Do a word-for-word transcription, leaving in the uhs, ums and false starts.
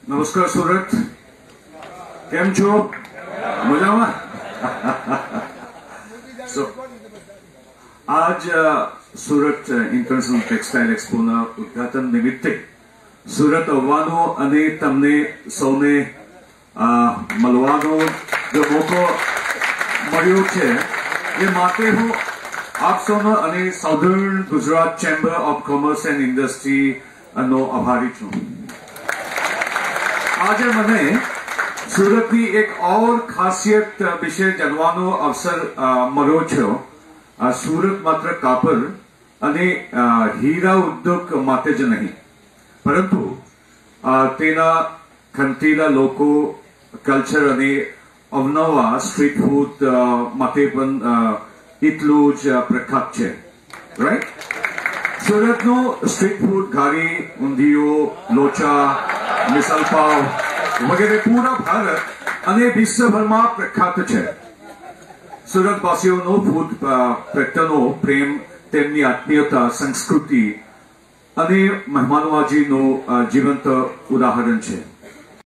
નમસ્કાર સુરત, કેમ છો? મજામાં? સો આજ સુરત ઇન્ટરનેશનલ ટેક્સટાઇલ એક્સપોના ઉદ્ઘાટન નિમિત્તે સુરત આવવાનો અને તમને સૌને મળવાનો જો મોકો મળ્યો છે એ માટે હું આપ સૌનો અને southern Gujarat chamber of commerce and industry નો આભારી છું. આજે મને સુરતની એક ઓર ખાસિયત વિશે જાણવાનો અવસર મળ્યો છે. સુરત માત્ર કાપડ અને હીરા ઉદ્યોગ માટે જ નહીં, પરંતુ તેના ખંતીલા લોકો, કલ્ચર અને અવનવા સ્ટ્રીટ ફૂડ માટે પણ એટલું જ પ્રખ્યાત છે. રાઈટ? સુરતનું સ્ટ્રીટ ફૂડ ઘારી, ઊંધિયું, લોચા, મિસલ પાવ વગેરે પૂરા ભારત અને વિશ્વભરમાં પ્રખ્યાત છે. સુરતવાસીઓનો ફૂડ પ્રત્યેનો પ્રેમ, તેમની આત્મીયતા, સંસ્કૃતિ અને મહેમાનવાજીનું જીવંત ઉદાહરણ છે.